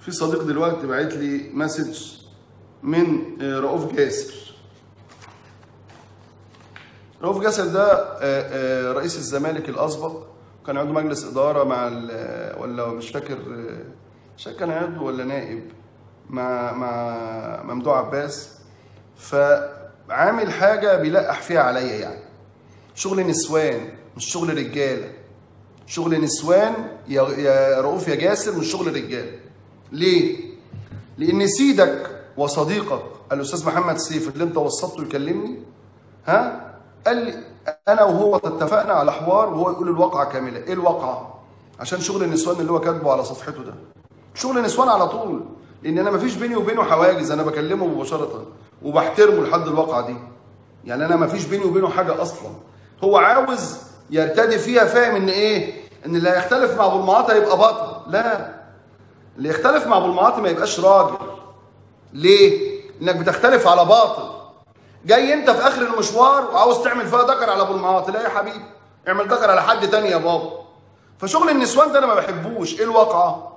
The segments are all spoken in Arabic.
في صديق دلوقتي بعت لي مسج من رؤوف جاسر. رؤوف جاسر ده رئيس الزمالك الاسبق، كان عضو مجلس اداره مع ولا مش فاكر كان عضو ولا نائب مع ممدوح عباس. فعامل حاجه بيلقح فيها عليا، يعني شغل نسوان مش شغل رجاله. شغل نسوان يا رؤوف يا جاسر، مش شغل رجاله. ليه؟ لان سيدك وصديقك الاستاذ محمد سيف اللي انت وصلته يكلمني، قال لي انا وهو اتفقنا على حوار وهو يقول الواقعه كامله. ايه الواقعه؟ عشان شغل النسوان اللي هو كاتبه على صفحته ده شغل نسوان على طول، لان انا مفيش بيني وبينه حواجز، انا بكلمه مباشره وبحترمه لحد الواقعه دي. يعني انا مفيش بيني وبينه حاجه اصلا. هو عاوز يرتدي فيها، فاهم ان ايه؟ ان اللي هيختلف مع ابو المعاطي هيبقى بطل. لا، اللي يختلف مع ابو المعاطي ما يبقاش راجل. ليه؟ انك بتختلف على باطل. جاي انت في اخر المشوار وعاوز تعمل فيها دكر على ابو المعاطي. لا يا حبيبي، اعمل دكر على حد تاني يا بابا. فشغل النسوان ده انا ما بحبوش. ايه الواقعه؟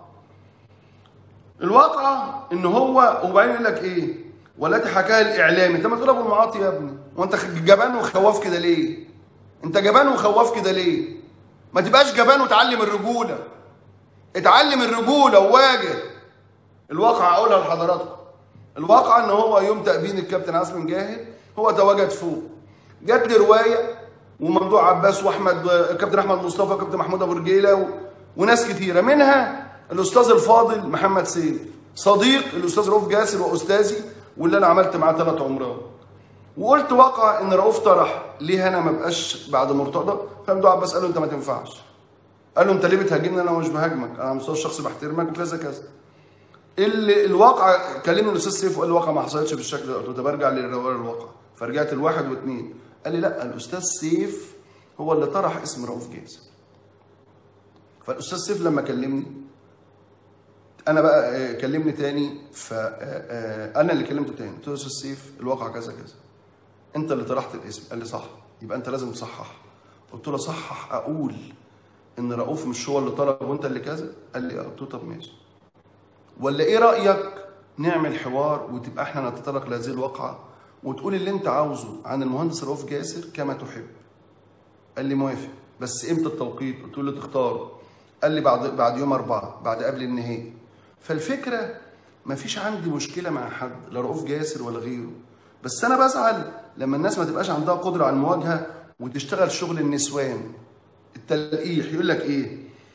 الواقعه ان هو وبعدين يقول لك ايه؟ والتي حكاها الاعلامي. انت ما تقول ابو المعاطي يا ابني، وانت جبان وخواف كده ليه؟ انت جبان وخواف كده ليه؟ ما تبقاش جبان وتعلم الرجوله. اتعلم الرجوله وواجه. الواقعه اقولها لحضراتكم. الواقعه ان هو يوم تأبين الكابتن عاصم مجاهد هو تواجد فوق. جات لي روايه وممدوح عباس واحمد كابتن احمد مصطفى وكابتن محمود ابو رجيله وناس كتيره، منها الاستاذ الفاضل محمد سيف صديق الاستاذ رؤوف جاسر واستاذي واللي انا عملت معاه 3 عمرات. وقلت واقع ان رؤوف طرح ليه انا ما بقاش بعد مرتضى. فممدوح عباس قال له انت ما تنفعش. قال له انت ليه بتهاجمني؟ انا مش بهاجمك، انا على المستوى الشخصي بحترمك وكذا كذا. الواقع كلمني الاستاذ سيف وقال الواقع ما حصلتش بالشكل ده. قلت له طب ارجع للواقع. فرجعت ل1 و2. قال لي لا، الاستاذ سيف هو اللي طرح اسم رؤوف جاسر. فالاستاذ سيف لما كلمني انا بقى كلمني تاني، فانا اللي كلمته تاني. قلت له استاذ سيف الواقع كذا كذا، انت اللي طرحت الاسم. قال لي صح، يبقى انت لازم تصحح. قلت له صحح اقول ان رؤوف مش هو اللي طلب وانت اللي كذا؟ قال لي اه. قلت له طب ماشي، ولا ايه رايك نعمل حوار وتبقى احنا نتطرق لهذه الواقعه وتقول اللي انت عاوزه عن المهندس رؤوف جاسر كما تحب. قال لي موافق، بس امتى التوقيت؟ قلت له تختاره. قال لي بعد يوم 4، بعد قبل النهائي. فالفكره مفيش عندي مشكله مع حد، لا رؤوف جاسر ولا غيره، بس انا بزعل لما الناس ما تبقاش عندها قدره على المواجهه وتشتغل شغل النسوان التلقيح. يقول لك ايه؟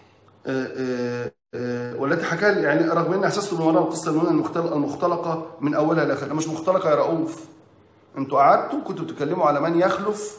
والتي حكاها، يعني رغم ان احساسه بالمراه والقصه المختلقه من اولها لاخرها. مش مختلقه يا رؤوف، انتوا قعدتوا كنتوا بتتكلموا على من يخلف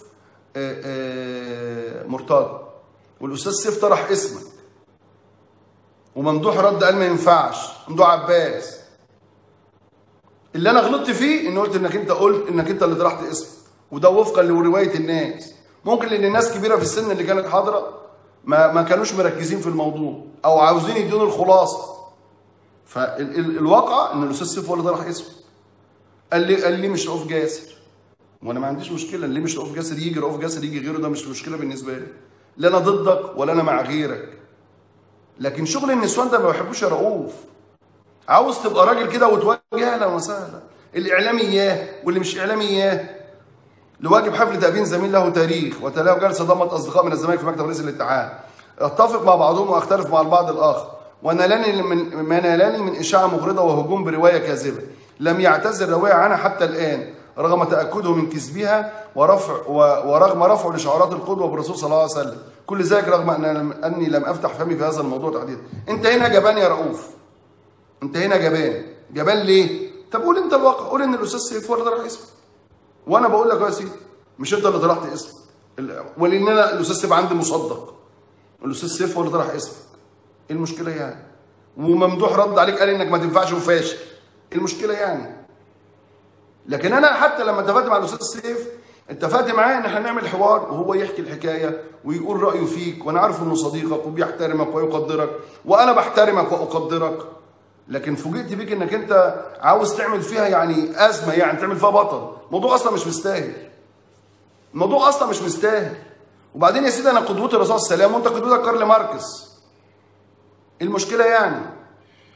مرتضى، والاستاذ سيف طرح اسمك وممدوح رد قال ما ينفعش. ممدوح عباس اللي انا غلطت فيه ان قلت انك انت اللي طرحت اسمك، وده وفقا لروايه الناس. ممكن لان الناس كبيره في السن اللي كانت حاضره ما كانوش مركزين في الموضوع او عاوزين يدوني الخلاصه. فالواقع ان الاستاذ سيف هو اللي طرح اسمه. قال لي مش رؤوف جاسر، وانا ما عنديش مشكله. ليه مش رؤوف جاسر؟ يجي رؤوف جاسر يجي غيره، ده مش مشكله بالنسبه لي. لا انا ضدك ولا انا مع غيرك، لكن شغل النسوان ده ما بحبوش يا رؤوف. عاوز تبقى راجل كده وتواجه، اهلا وسهلا. الاعلامي اياه واللي مش اعلامي اياه. لواجب حفل تأبين زميل له تاريخ وتلاه جلسه ضمت اصدقاء من الزمالك في مكتب رئيس الاتحاد. اتفق مع بعضهم واختلف مع البعض الاخر، ونالني ما نالني من اشاعه مغرضه وهجوم بروايه كاذبه لم يعتذر راويها عنها حتى الان، رغم تاكده من كذبها ورغم رفعه لشعارات القدوه بالرسول صلى الله عليه وسلم. كل ذلك رغم اني لم افتح فمي في هذا الموضوع تحديدا. انت هنا جبان يا رؤوف، انت هنا جبان ليه؟ طب قول انت الواقع، قول ان الاستاذ سيف هو اللي طرح اسمك، وانا بقول لك يا سيدي مش انت اللي طرحت اسمك، ولان انا الاستاذ سيف عندي مصدق. الاستاذ سيف هو اللي طرح اسمك. ايه المشكله يعني؟ وممدوح رد عليك قال انك ما تنفعش وفاشل. ايه المشكله يعني؟ لكن انا حتى لما اتفقت مع الاستاذ سيف اتفقت معاه ان احنا نعمل حوار وهو يحكي الحكايه ويقول رايه فيك، وانا عارف انه صديقك وبيحترمك ويقدرك وانا بحترمك واقدرك. لكن فوجئت بيك انك انت عاوز تعمل فيها يعني ازمه، يعني تعمل فيها بطل. الموضوع اصلا مش مستاهل. الموضوع اصلا مش مستاهل. وبعدين يا سيدي انا قدوتي الرسول صلى الله عليه وسلم وانت قدوتك كارل ماركس. ايه المشكله يعني؟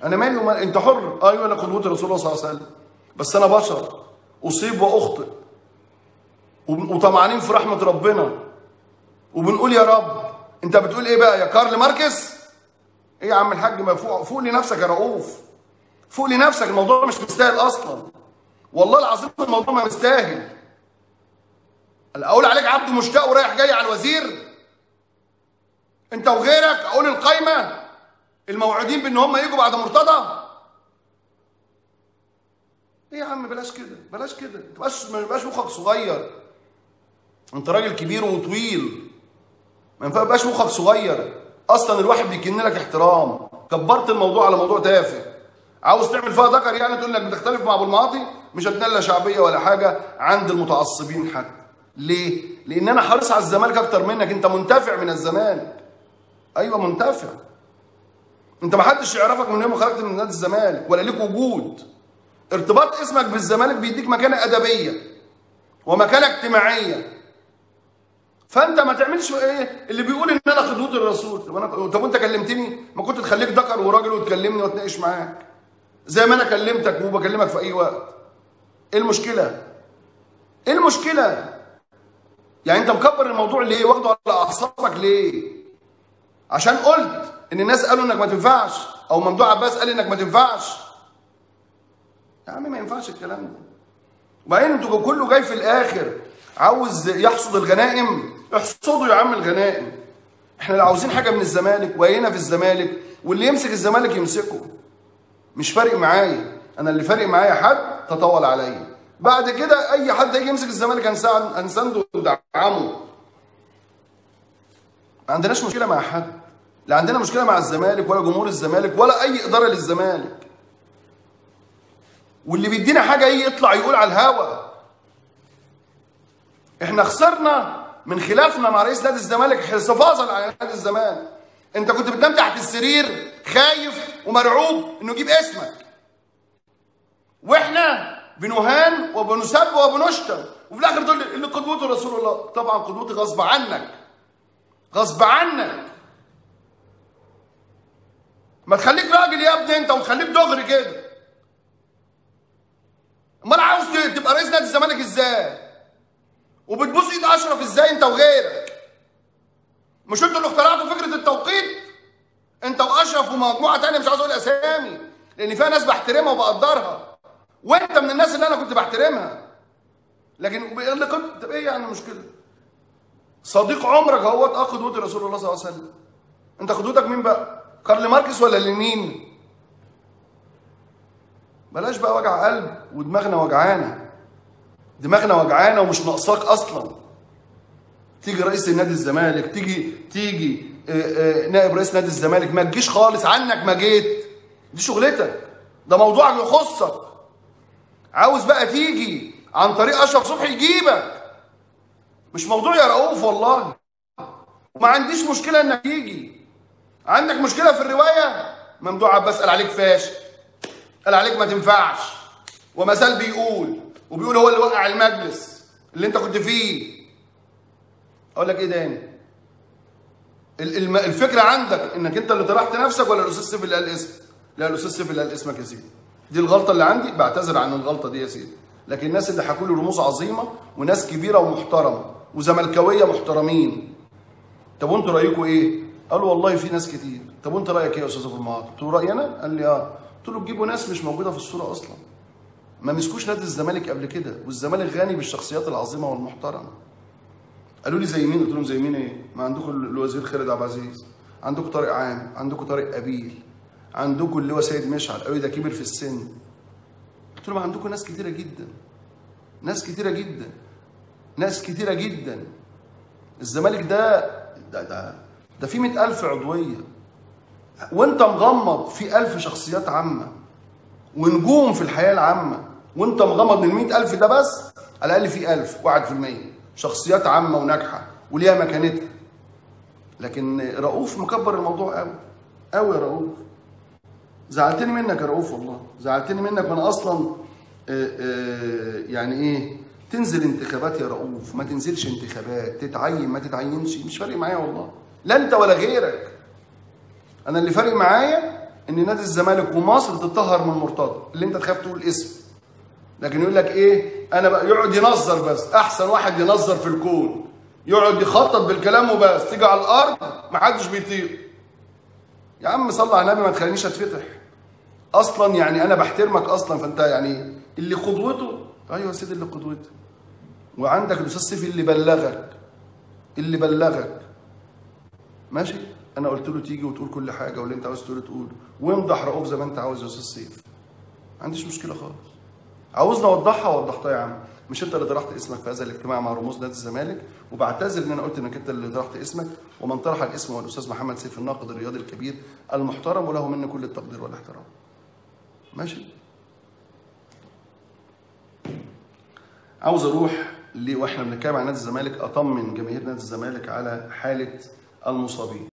انا مالي ومال، انت حر. ايوه انا قدوتي رسول الله صلى الله عليه وسلم، بس انا بشر اصيب واخطئ، وطمعانين في رحمه ربنا، وبنقول يا رب. انت بتقول ايه بقى يا كارل ماركس؟ ايه يا عم الحاج؟ ما فوق لنفسك يا رؤوف، فوق لنفسك. الموضوع مش مستاهل اصلا، والله العظيم الموضوع ما مستاهل. اقول عليك عبد مشتاق ورايح جاي على الوزير انت وغيرك، اقول القايمه الموعودين بان هم يجوا بعد مرتضى. ايه يا عم بلاش كده، بلاش كده، ما يبقاش مخك صغير. انت راجل كبير وطويل، ما يبقاش مخك صغير. اصلا الواحد بيكن لك احترام، كبرت الموضوع على موضوع تافه. عاوز تعمل فيها ذكر يعني، تقول لك بتختلف مع ابو المعاطي، مش هتنال شعبيه ولا حاجه عند المتعصبين حتى. ليه؟ لان انا حريص على الزمالك اكتر منك. انت منتفع من الزمالك. ايوه منتفع. انت ما حدش يعرفك من يوم ما خرجت من نادي الزمالك ولا ليك وجود. ارتباط اسمك بالزمالك بيديك مكانه ادبيه ومكانه اجتماعيه. فانت ما تعملش ايه اللي بيقول ان انا قدوه الرسول. طب وانت كلمتني؟ ما كنت تخليك ذكر وراجل وتكلمني واتناقش معاك زي ما انا كلمتك وبكلمك في اي وقت. ايه المشكله؟ ايه المشكله؟ يعني انت مكبر الموضوع ليه؟ واخده على اعصابك ليه؟ عشان قلت ان الناس قالوا انك ما تنفعش، او ممدوح عباس قال انك ما تنفعش. يا عم ما ينفعش الكلام ده. وبعدين انتوا كله جاي في الاخر عاوز يحصد الغنائم. احصدوا يا عم الغنائم. احنا لو عاوزين حاجه من الزمالك وهنا في الزمالك، واللي يمسك الزمالك يمسكه. مش فارق معايا، انا اللي فارق معايا حد تطول عليا. بعد كده اي حد يجي يمسك الزمالك هنسنده وندعمه. ما عندناش مشكله مع حد، لا عندنا مشكله مع الزمالك ولا جمهور الزمالك ولا اي اداره للزمالك. واللي بيدينا حاجه يجي يطلع يقول على الهوا. احنا خسرنا من خلافنا مع رئيس نادي الزمالك حفاظا على نادي الزمالك. انت كنت بتنام تحت السرير خايف ومرعوب انه يجيب اسمك، واحنا بنهان وبنسب وبنشتم، وفي الاخر تقول لي اللي قدوته رسول الله. طبعا قدوتي غصب عنك، غصب عنك. ما تخليك راجل يا ابني انت، وتخليك دغري كده. امال عاوز تبقى رئيس نادي الزمالك ازاي؟ وبتبوس ايد اشرف ازاي انت وغيرك؟ مش انتوا اللي اخترعتوا فكره التوقيت؟ انت واشرف ومجموعه ثانيه مش عاوز اقول اسامي لان فيها ناس بحترمها وبقدرها، وانت من الناس اللي انا كنت بحترمها. لكن اللي كنت ايه يعني المشكله؟ صديق عمرك اهوت قدوه رسول الله صلى الله عليه وسلم. انت قدوتك مين بقى؟ كارل ماركس ولا لينين؟ بلاش بقى وجع قلب، ودماغنا وجعانه. دماغنا وجعانه ومش ناقصاك اصلا. تيجي رئيس نادي الزمالك، تيجي نائب رئيس نادي الزمالك، ما تجيش خالص، عنك ما جيت. دي شغلتك، ده موضوعك يخصك. عاوز بقى تيجي عن طريق اشرف صبحي يجيبك، مش موضوع يا رؤوف والله. وما عنديش مشكله انك تيجي. عندك مشكله في الروايه؟ ممدوح عباس قال عليك فاشل، قال عليك ما تنفعش، وما زال بيقول هو اللي وقع المجلس اللي انت كنت فيه. اقول لك ايه تاني؟ الفكره عندك انك انت اللي طرحت نفسك ولا الاستاذ سيف اللي قال اسمك؟ لا الاستاذ سيف اللي قال اسمك يا سيدي. دي الغلطه اللي عندي، بعتذر عن الغلطه دي يا سيدي. لكن الناس اللي حكوا لي رموز عظيمه وناس كبيره ومحترمه وزملكاويه محترمين. طب وانتوا رايكم ايه؟ قالوا والله في ناس كتير. طب وانت رايك ايه يا استاذ ابو المعاطي؟ قلت له رايي انا؟ قال لي اه. قلت له تجيبوا ناس مش موجوده في الصوره اصلا. ما مسكوش نادي الزمالك قبل كده، والزمالك غني بالشخصيات العظيمه والمحترمه. قالوا لي زي مين؟ قلت لهم زي مين ايه؟ ما عندكم الوزير خالد عبد العزيز، عندكم طارق عام، عندكم طارق قبيل، عندكم اللي هو سيد مشعل، قالوا لي ده كبر في السن. قلت لهم عندكم ناس كتيره جدا، ناس كتيره جدا، ناس كتيره جدا. الزمالك ده فيه 100,000 عضويه، وانت مغمض في 1000 شخصيات عامه ونجوم في الحياه العامه، وانت مغمض من 100,000 ده بس على الاقل في 1000 1% شخصيات عامه وناجحه وليها مكانتها. لكن رؤوف مكبر الموضوع قوي قوي. يا رؤوف زعلتني منك يا رؤوف، والله زعلتني منك. وانا اصلا يعني ايه، تنزل انتخابات يا رؤوف، ما تنزلش انتخابات، تتعين ما تتعينش، مش فارق معايا والله، لا انت ولا غيرك. انا اللي فارق معايا ان نادي الزمالك ومصر تتطهر من مرتضى اللي انت تخاف تقول اسم. لكن يقول لك ايه، انا بقى يقعد ينظر بس، احسن واحد ينظر في الكون، يقعد يخطط بالكلام وبس، تيجي على الارض محدش بيطيق. يا عم صل على النبي، ما تخلينيش اتفتح اصلا. يعني انا بحترمك اصلا، فانت يعني اللي قدوته، ايوه يا سيدي اللي قدوته. وعندك الاستاذ سيفي اللي بلغك ماشي. انا قلت له تيجي وتقول كل حاجه واللي انت عاوز تقوله تقوله، وامدح رؤوف زي ما انت عاوز يا استاذ سيف، ما عنديش مشكله خالص. عاوزني اوضحها وضحتها يا عم. مش انت اللي طرحت اسمك في هذا الاجتماع مع رموز نادي الزمالك، وبعتذر ان انا قلت انك انت اللي طرحت اسمك، ومن طرح الاسم هو الاستاذ محمد سيف الناقد الرياضي الكبير المحترم، وله مني كل التقدير والاحترام. ماشي. عاوز اروح واحنا بنتكلم عن نادي الزمالك اطمن جماهير نادي الزمالك على حاله المصابين.